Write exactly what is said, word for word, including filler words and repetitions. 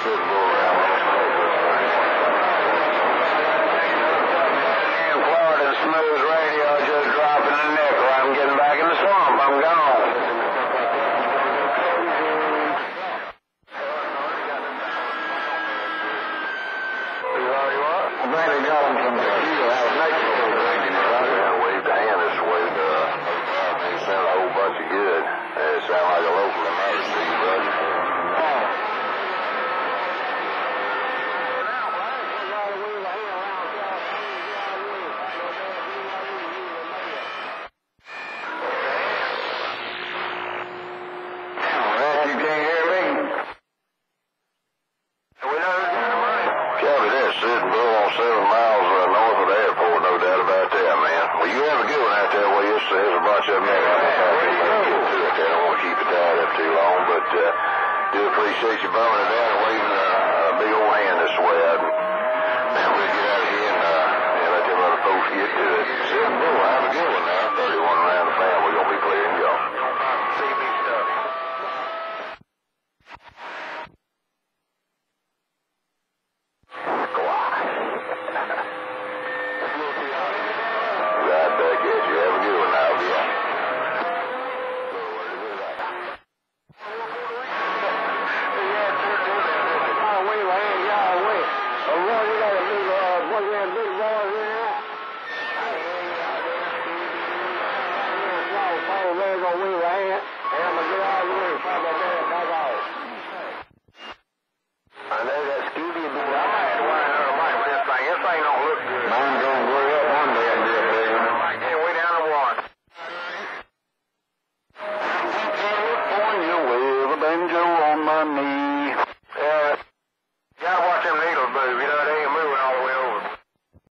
Sitting bull around on the in Florida, Smooth Radio just dropping a nickel. I'm getting back in the swamp. I'm gone. I think they got him from the computer out of Mexico. Yeah, waved the hand this way. Uh, they sent a whole bunch of good. It sounded like a local emergency, brother. You can't hear me? Copy that. Sitting bull on seven miles uh, north of the airport, no doubt about that, man. Well, you have a good one out there. Well, yes, there's a bunch of them there. I don't want to keep it tied up too long, but uh, do appreciate you blowing it down and waving uh, a big old hand this way. I'd, man, we'll get out of here and, uh, and let them other folks get to it. Sitting bull, have a good one now.